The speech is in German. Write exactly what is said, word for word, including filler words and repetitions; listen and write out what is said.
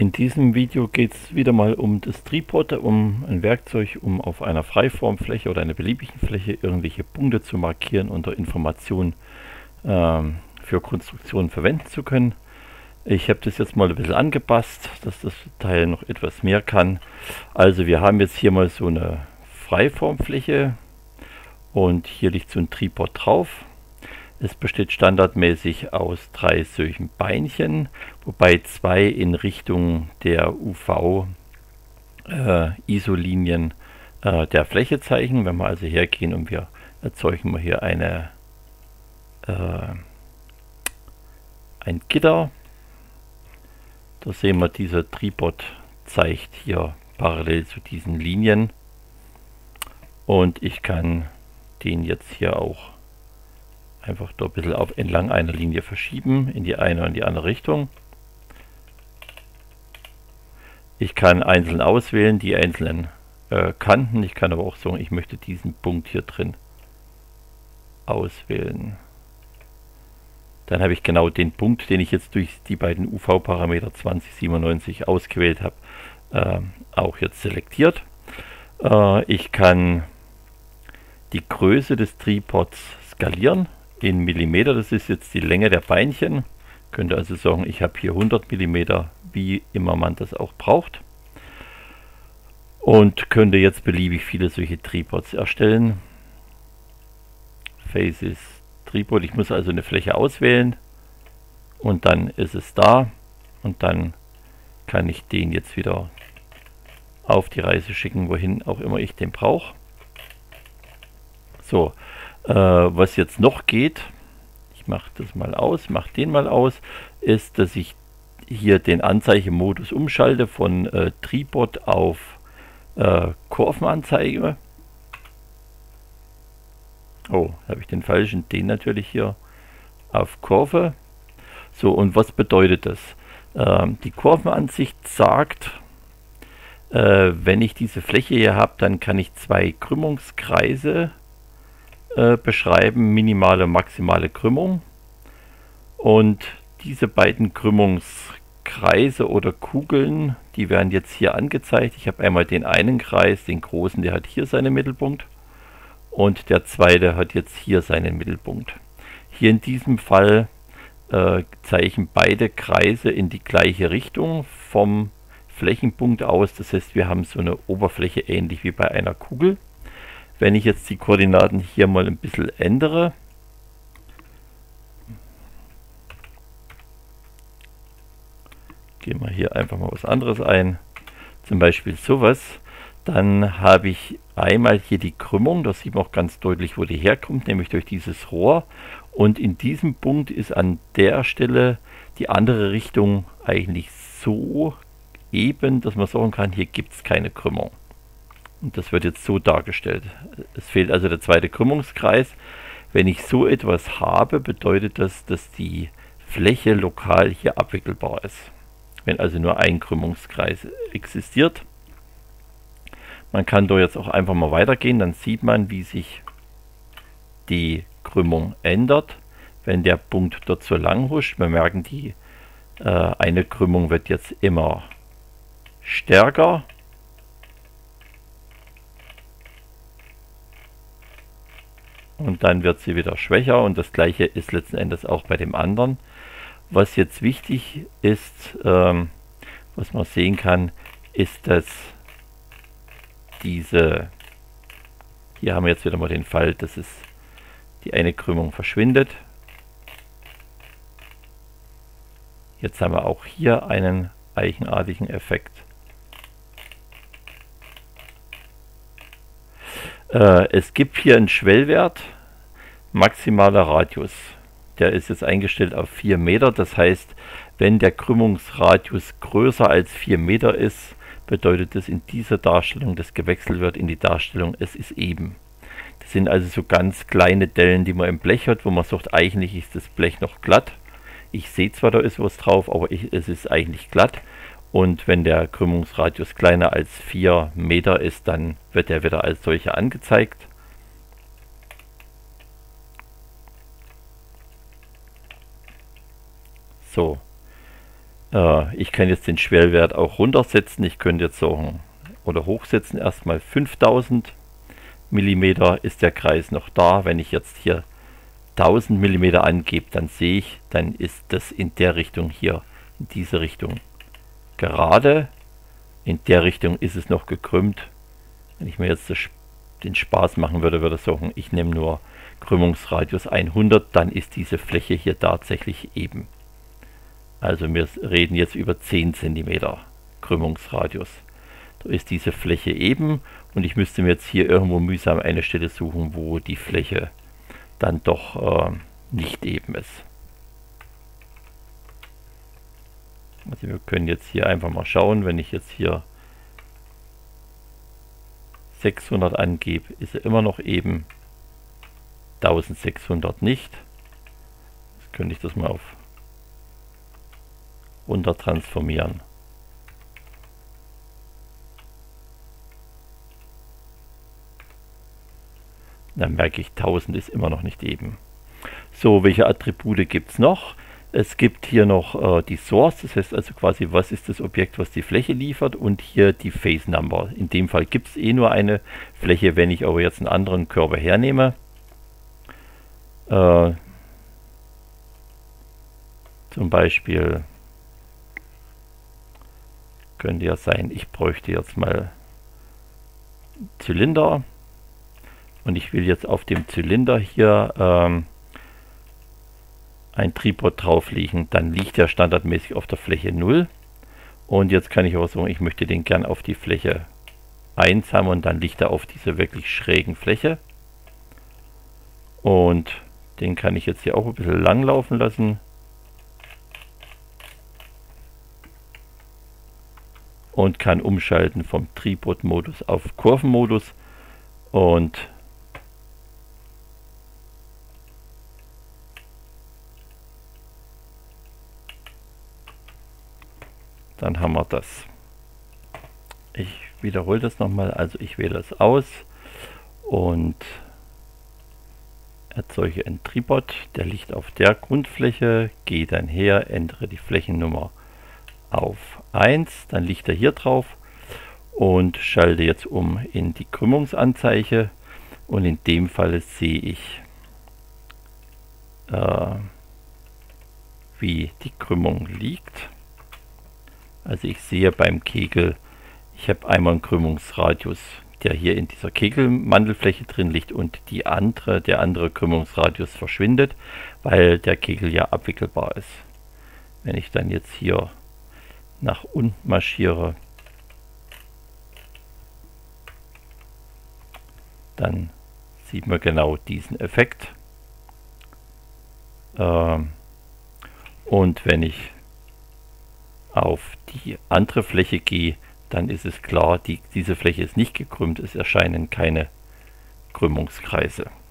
In diesem Video geht es wieder mal um das Tripod, um ein Werkzeug, um auf einer Freiformfläche oder einer beliebigen Fläche irgendwelche Punkte zu markieren und Informationen ähm, für Konstruktionen verwenden zu können. Ich habe das jetzt mal ein bisschen angepasst, dass das Teil noch etwas mehr kann. Also wir haben jetzt hier mal so eine Freiformfläche und hier liegt so ein Tripod drauf. Es besteht standardmäßig aus drei solchen Beinchen, wobei zwei in Richtung der U V-I S O-Linien äh, der Fläche zeichnen. Wenn wir also hergehen und wir erzeugen wir hier eine, äh, ein Gitter, da sehen wir, dieser Tripod zeigt hier parallel zu diesen Linien und ich kann den jetzt hier auch einfach da ein bisschen auf, entlang einer Linie verschieben, in die eine und die andere Richtung. Ich kann einzeln auswählen, die einzelnen äh, Kanten. Ich kann aber auch sagen, ich möchte diesen Punkt hier drin auswählen. Dann habe ich genau den Punkt, den ich jetzt durch die beiden U V-Parameter zwanzig siebenundneunzig ausgewählt habe, äh, auch jetzt selektiert. Äh, ich kann die Größe des Tripods skalieren in Millimeter. Das ist jetzt die Länge der Beinchen. Könnte also sagen, ich habe hier hundert Millimeter, wie immer man das auch braucht. Und könnte jetzt beliebig viele solche Tripods erstellen. Faces Tripod. Ich muss also eine Fläche auswählen und dann ist es da und dann kann ich den jetzt wieder auf die Reise schicken, wohin auch immer ich den brauche. So, äh, was jetzt noch geht, ich mache das mal aus, mache den mal aus, ist, dass ich hier den Anzeigemodus umschalte von äh, Tripod auf äh, Kurvenanzeige. Oh, habe ich den falschen, den natürlich hier auf Kurve. So, und was bedeutet das? Ähm, die Kurvenansicht sagt, äh, wenn ich diese Fläche hier habe, dann kann ich zwei Krümmungskreise äh, beschreiben, minimale und maximale Krümmung. Und diese beiden Krümmungskreise oder Kugeln, die werden jetzt hier angezeigt. Ich habe einmal den einen Kreis, den großen, der hat hier seinen Mittelpunkt. Und der zweite hat jetzt hier seinen Mittelpunkt. Hier in diesem Fall äh, zeichnen beide Kreise in die gleiche Richtung vom Flächenpunkt aus. Das heißt, wir haben so eine Oberfläche ähnlich wie bei einer Kugel. Wenn ich jetzt die Koordinaten hier mal ein bisschen ändere, gehen wir hier einfach mal was anderes ein, zum Beispiel sowas, dann habe ich einmal hier die Krümmung, da sieht man auch ganz deutlich, wo die herkommt, nämlich durch dieses Rohr. Und in diesem Punkt ist an der Stelle die andere Richtung eigentlich so eben, dass man sagen kann, hier gibt es keine Krümmung. Und das wird jetzt so dargestellt. Es fehlt also der zweite Krümmungskreis. Wenn ich so etwas habe, bedeutet das, dass die Fläche lokal hier abwickelbar ist. Wenn also nur ein Krümmungskreis existiert. Man kann da jetzt auch einfach mal weitergehen, dann sieht man, wie sich die Krümmung ändert, wenn der Punkt dort so lang huscht. Wir merken, die äh, eine Krümmung wird jetzt immer stärker. Und dann wird sie wieder schwächer und das gleiche ist letzten Endes auch bei dem anderen. Was jetzt wichtig ist, ähm, was man sehen kann, ist, dass diese, hier haben wir jetzt wieder mal den Fall, dass es die eine Krümmung verschwindet. Jetzt haben wir auch hier einen eigenartigen Effekt. Äh, es gibt hier einen Schwellwert, maximaler Radius. Der ist jetzt eingestellt auf vier Meter. Das heißt, wenn der Krümmungsradius größer als vier Meter ist, bedeutet das in dieser Darstellung, dass gewechselt wird in die Darstellung, es ist eben. Das sind also so ganz kleine Dellen, die man im Blech hat, wo man sagt, eigentlich ist das Blech noch glatt. Ich sehe zwar, da ist was drauf, aber ich, es ist eigentlich glatt. Und wenn der Krümmungsradius kleiner als vier Meter ist, dann wird er wieder als solcher angezeigt. So, Äh, ich kann jetzt den Schwellwert auch runtersetzen. Ich könnte jetzt sagen, oder hochsetzen, erstmal fünftausend Millimeter ist der Kreis noch da. Wenn ich jetzt hier tausend Millimeter angebe, dann sehe ich, dann ist das in der Richtung hier, in diese Richtung gerade. In der Richtung ist es noch gekrümmt. Wenn ich mir jetzt das, den Spaß machen würde, würde ich sagen, ich nehme nur Krümmungsradius hundert, dann ist diese Fläche hier tatsächlich eben. Also wir reden jetzt über zehn Zentimeter Krümmungsradius. Da ist diese Fläche eben und ich müsste mir jetzt hier irgendwo mühsam eine Stelle suchen, wo die Fläche dann doch äh, nicht eben ist. Also wir können jetzt hier einfach mal schauen, wenn ich jetzt hier sechshundert angebe, ist er immer noch eben, eintausendsechshundert nicht. Jetzt könnte ich das mal auf runter transformieren. Dann merke ich, tausend ist immer noch nicht eben. So, welche Attribute gibt es noch? Es gibt hier noch äh, die Source, das heißt also quasi, was ist das Objekt, was die Fläche liefert, und hier die Phase Number. In dem Fall gibt es eh nur eine Fläche, wenn ich aber jetzt einen anderen Körper hernehme. Äh, zum Beispiel könnte ja sein, ich bräuchte jetzt mal Zylinder. Und ich will jetzt auf dem Zylinder hier ähm, ein Tripod drauf liegen, dann liegt der standardmäßig auf der Fläche null. Und jetzt kann ich aber sagen, ich möchte den gern auf die Fläche eins haben und dann liegt er auf dieser wirklich schrägen Fläche. Und den kann ich jetzt hier auch ein bisschen lang laufen lassen. Und kann umschalten vom Tripod-Modus auf Kurvenmodus. Und dann haben wir das. Ich wiederhole das nochmal. Also ich wähle das aus und erzeuge einen Tripod, der liegt auf der Grundfläche, gehe dann her, ändere die Flächennummer auf eins, dann liegt er hier drauf und schalte jetzt um in die Krümmungsanzeige und in dem Fall sehe ich, äh, wie die Krümmung liegt. Also ich sehe beim Kegel, ich habe einmal einen Krümmungsradius, der hier in dieser Kegelmantelfläche drin liegt, und die andere, der andere Krümmungsradius verschwindet, weil der Kegel ja abwickelbar ist. Wenn ich dann jetzt hier nach unten marschiere, dann sieht man genau diesen Effekt. Ähm, und wenn ich auf die andere Fläche gehe, dann ist es klar, die, diese Fläche ist nicht gekrümmt, es erscheinen keine Krümmungskreise.